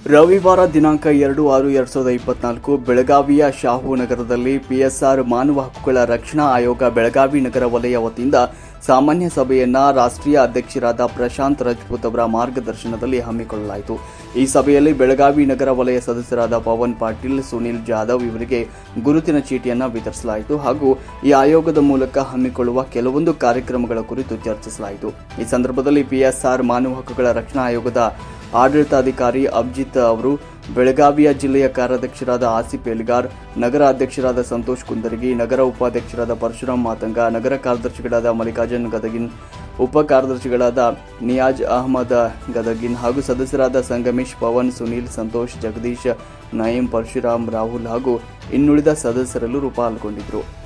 ರವಿವಾರ ದಿನಾಂಕ 2/6/2024 ಬೆಳಗಾವಿಯ ಶಾಹು ನಗರದಲ್ಲಿ ಪಿಎಸ್ಆರ್ ಮಾನವ ಹಕ್ಕುಗಳ ರಕ್ಷಣಾ ಆಯೋಗ ಬೆಳಗಾವಿ ನಗರ ವಲಯ ವತಿಯಿಂದ ಸಾಮಾನ್ಯ ಸಭೆಯನ್ನ ರಾಷ್ಟ್ರೀಯ ಅಧ್ಯಕ್ಷರಾದ ಪ್ರಶಾಂತ್ ರಜಪೂತ್ ಅವರ ಮಾರ್ಗದರ್ಶನದಲ್ಲಿ ಹಮ್ಮಿಕೊಳ್ಳಲಾಯಿತು. ಈ ಸಭೆಯಲ್ಲಿ ಬೆಳಗಾವಿ ನಗರ ವಲಯ ಸದಸ್ಯರಾದ ಪವನ್ ಪಾಟೀಲ್, ಸುನಿಲ್ ಜಾಧವ್ ಇವರಿಗೆ ಗುರುತಿನ ಚೀಟಿಯನ್ನು ವಿತರಿಸಲಾಯಿತು ಹಾಗೂ ಈ ಆಯೋಗದ ಮೂಲಕ ಹಮ್ಮಿಕೊಳ್ಳುವ ಕೆಲವೊಂದು ಕಾರ್ಯಕ್ರಮಗಳ ಕುರಿತು ಚರ್ಚಿಸಲಾಯಿತು. ಈ ಸಂದರ್ಭದಲ್ಲಿ ಪಿಎಸ್ಆರ್ ಮಾನವ ಹಕ್ಕುಗಳ ರಕ್ಷಣಾ ಆಯೋಗದ ಆಡಳಿತಾಧಿಕಾರಿ ಅಭಿಜಿತ್ ಅವರು, ಬೆಳಗಾವಿಯ ಜಿಲ್ಲೆಯ ಕಾರ್ಯಾಧ್ಯಕ್ಷರಾದ ಆಸಿಫ್ ಎಲಿಗಾರ್, ನಗರ ಅಧ್ಯಕ್ಷರಾದ ಸಂತೋಷ್ ಕುಂದರಗಿ, ನಗರ ಉಪಾಧ್ಯಕ್ಷರಾದ ಪರಶುರಾಮ್ ಮಾತಂಗ, ನಗರ ಕಾರ್ಯದರ್ಶಿಗಳಾದ ಮಲ್ಲಿಕಾರ್ಜುನ್ ಗದಗಿನ್, ಉಪ ಕಾರ್ಯದರ್ಶಿಗಳಾದ ನಿಯಾಜ್ ಅಹಮದ್ ಗದಗಿನ್ ಹಾಗೂ ಸದಸ್ಯರಾದ ಸಂಗಮೇಶ್, ಪವನ್, ಸುನೀಲ್, ಸಂತೋಷ್, ಜಗದೀಶ್, ನಯೀಂ, ಪರಶುರಾಮ್, ರಾಹುಲ್ ಹಾಗೂ ಇನ್ನುಳಿದ ಸದಸ್ಯರೆಲ್ಲರೂ ಪಾಲ್ಗೊಂಡಿದ್ದರು.